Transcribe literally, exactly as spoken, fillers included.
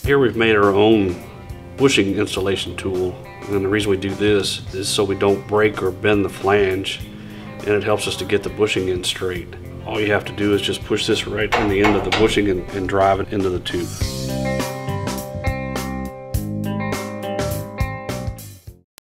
Here we've made our own bushing installation tool, and the reason we do this is so we don't break or bend the flange, and it helps us to get the bushing in straight. All you have to do is just push this right in the end of the bushing and, and drive it into the tube.